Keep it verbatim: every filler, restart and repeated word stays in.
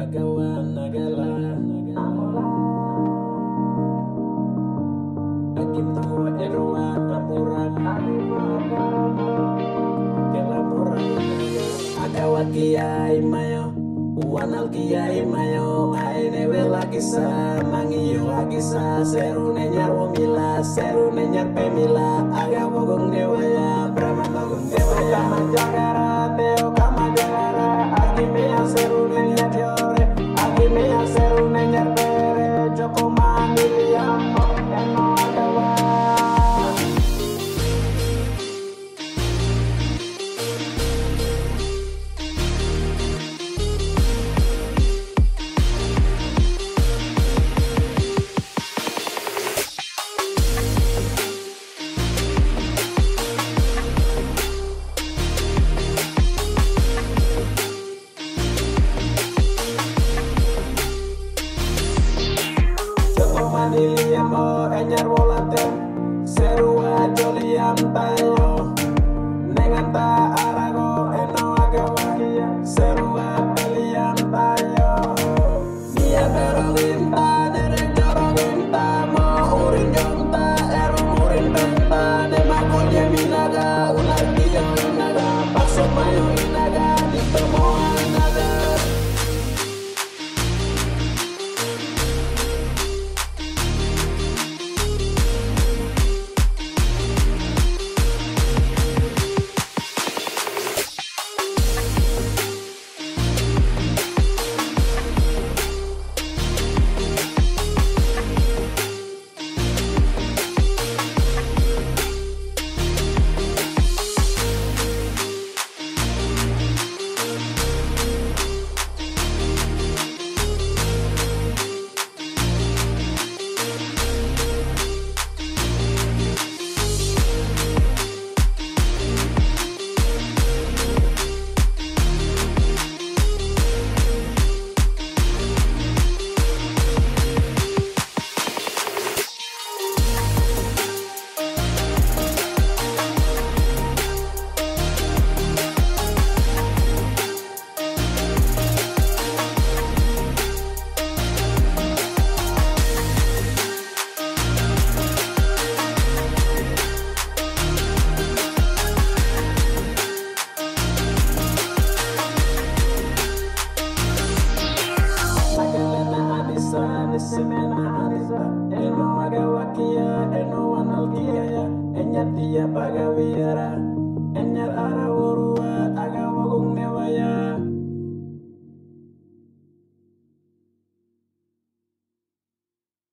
Agawa Nagal Agimno Erwa Kamuran Agawa Kiai Mayo Wanal Kiai Mayo Aine Wela Kisa Mangiyo Akisa Seru Nenyar Womila Seru Nenyar Pemila Agawa Gong Dewaya Brahma Gong Dewaya Majagara Teo Kamajagara Agimea Seru Nenyar Yore Agimea Seru Nenyar Pere Joko Mani Yamo Eno Agawa Maniliamo enyar volate serua joliam tayo nenganta arago eno agawa serua peliam tayo dia beroginta derek joroginta mo urin jonta eru urin benta de makolya minaga ular kiyo inaga pakso mayo inaga ditomo inaga. Semena anisa, eno agawakia, eno analgia ya, enyat dia pagawiara.